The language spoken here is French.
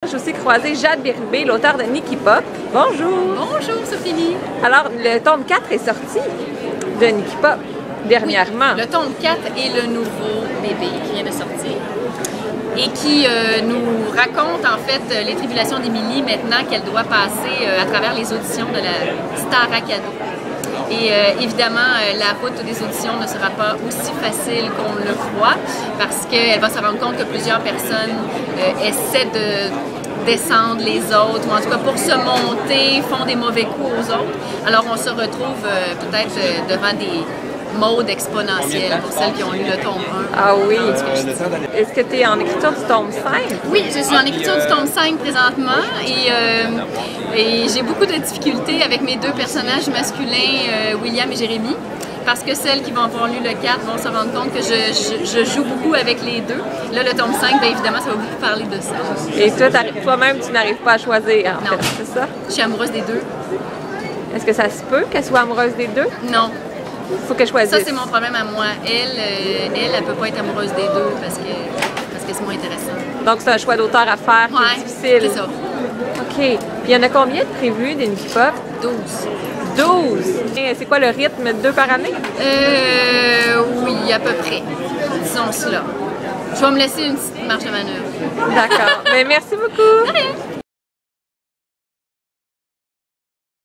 J'ai aussi croisé Jade Bérubé, l'auteur de Nikki Pop. Bonjour! Bonjour Sophie! Alors, le tome 4 est sorti de Nikki Pop dernièrement. Oui, le tome 4 est le nouveau bébé qui vient de sortir et qui nous raconte en fait les tribulations d'Émilie maintenant qu'elle doit passer à travers les auditions de la Star Academy. Et évidemment, la route des auditions ne sera pas aussi facile qu'on le croit parce qu'elle va se rendre compte que plusieurs personnes essaient de descendre les autres ou en tout cas pour se monter, font des mauvais coups aux autres. Alors on se retrouve peut-être devant des modes exponentiels pour celles qui ont lu le tome 1. Ah oui! Est-ce que tu es en écriture du tome 5? Oui, je suis en écriture du tome 5 présentement et j'ai beaucoup de difficultés avec mes deux personnages masculins, William et Jérémy, parce que celles qui vont avoir lu le 4 vont se rendre compte que je joue beaucoup avec les deux. Là, le tome 5, bien évidemment, ça va beaucoup parler de ça. Et toi-même, tu n'arrives pas à choisir, en fait, c'est ça? Je suis amoureuse des deux. Est-ce que ça se peut qu'elle soit amoureuse des deux? Non. Faut qu'elle choisisse. Ça, c'est mon problème à moi. Elle peut pas être amoureuse des deux parce que c'est moins intéressant. Donc, c'est un choix d'auteur à faire qui est difficile. C'est ça. OK. Puis, il y en a combien de prévus des Nikki Pop? 12. 12? Et c'est quoi le rythme? 2 par année? Oui, à peu près. Disons cela. Je vais me laisser une petite marge de manœuvre. D'accord. Mais merci beaucoup. De rien.